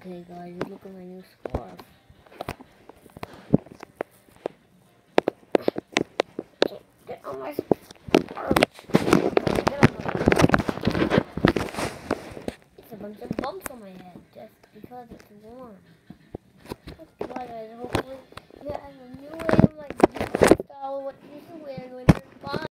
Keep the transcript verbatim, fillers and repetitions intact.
Okay, guys, look at my new scarf. Get on my scarf. Get on my It's a bunch of bumps on my head just because it's warm. Okay, guys, hopefully you have a new way of my style what you should wear when you're fine.